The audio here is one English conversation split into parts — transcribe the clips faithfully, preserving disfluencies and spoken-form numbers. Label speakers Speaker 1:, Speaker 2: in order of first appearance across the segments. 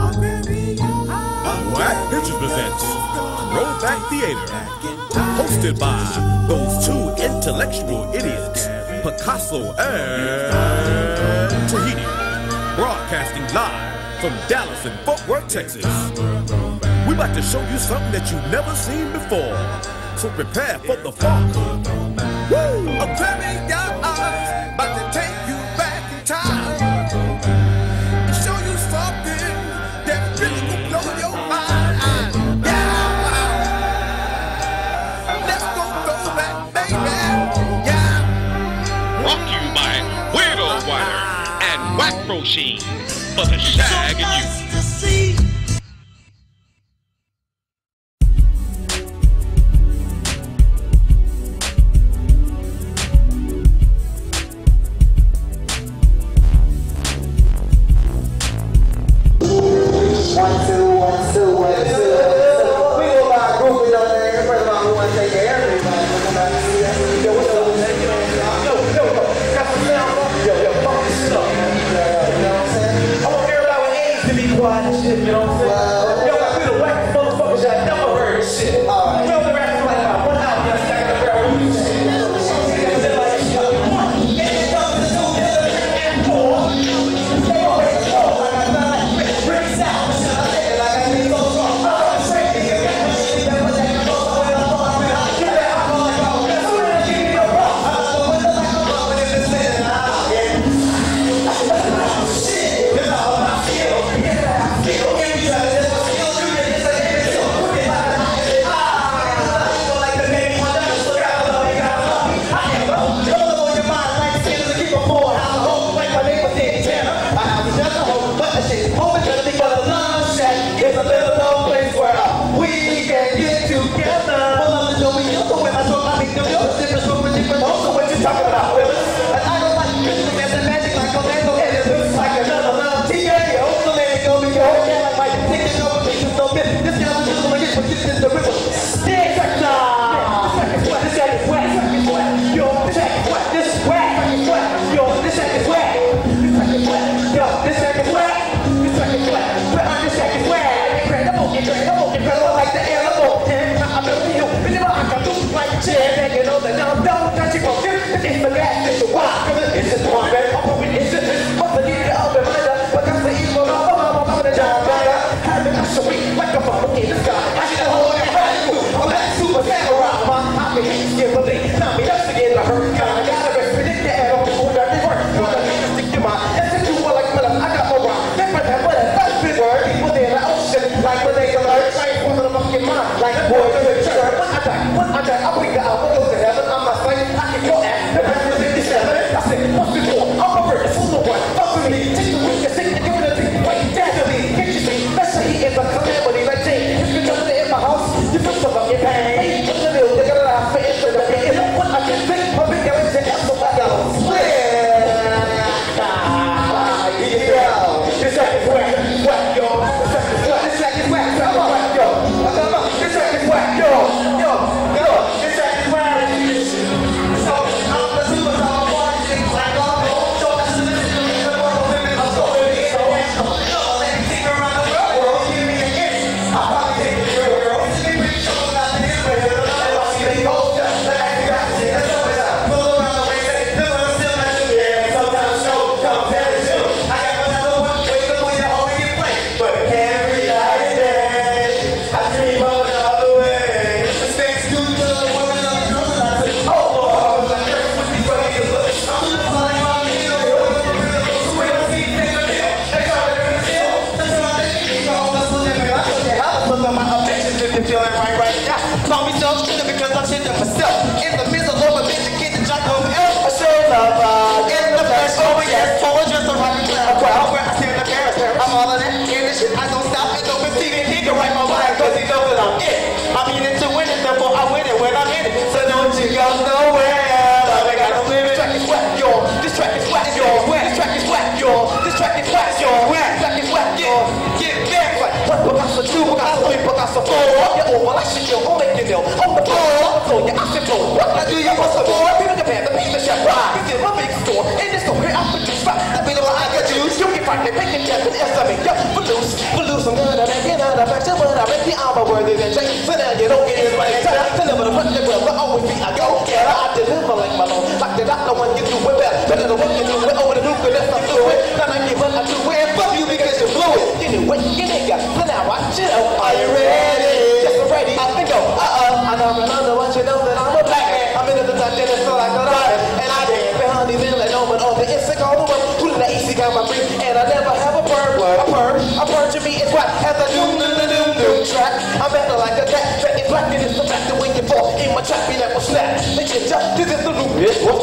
Speaker 1: Wack Pictures presents Throwback Theater, hosted by those two intellectual idiots, Picasso and Tahiti, broadcasting live from Dallas and Fort Worth, Texas. We're about to show you something that you've never seen before, so prepare for the funk. Woo! I'm clapping your eyes, about to take you back in time and show you something that really will blow your mind. Yeah! Let's go throwback, baby. Yeah!
Speaker 2: Brought to you by Weirdo Wire and Wack Machine for the Shag and You.
Speaker 3: One, two, one, two, one, two. We go by group, we don't know. First of all, we want to take care of everybody. We're going to see that. Yo, what's up? Yo, yo, yo. Got some sound? Yo, yo, fuck this shit up. You know what I'm saying? I want everybody with AIDS to be quiet and shit, you know what I'm saying? Yo, like, we the wackest motherfuckers y'all never heard this shit. All right. We only rap for like about one hour, you understand? That's where we do shit.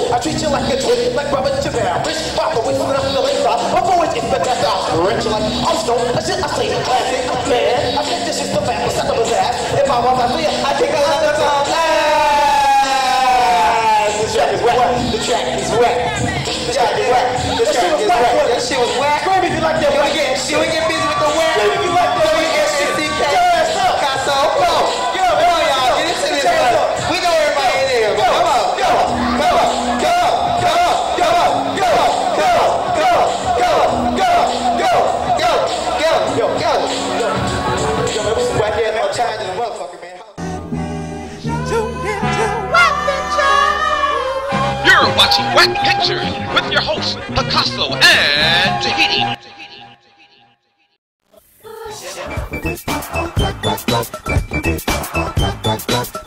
Speaker 3: I treat you like a twin, like Robert Javert. Rich Papa with the feelings up. I'm always in the best out. Rich like Armstrong. I should I say classic. Man, I think this is the back of suck up his ass. If I want to see it, I take a lot of time. The track is wet. The track is wet. The track is wet. The track is wet. That shit was whack. Scream if you like that. We get shit. We get busy with the whack. Scream if you like that. We get shit. C K. Picasso. Go. Go. Come on, y'all. Get into this one. We know everybody in here. Come on. Go. Go. Go. Go. Go. Go. Go. Go. Go. Go. Go. Go. Go. Go. Go. Yo, man, we some whack ass no time in the motherfucker, man.
Speaker 2: You're watching Whack Pictures with your hosts, Picasso and Tahiti.
Speaker 4: Black, black, black, black, black, black, black, black, black, black, black, black, black,